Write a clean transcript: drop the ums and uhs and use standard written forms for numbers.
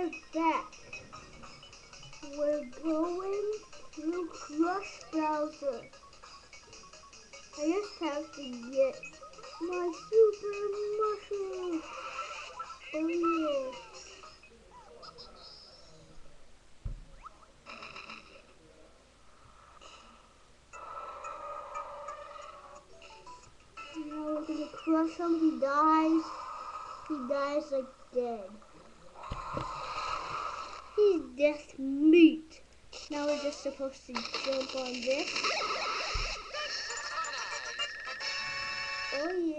we're back. We're going through Crush Browser. I just have to get my super mushroom. Oh yeah. Now we're gonna crush him. He dies. He dies like dead. He's death meat. Now we're just supposed to jump on this. Oh yeah.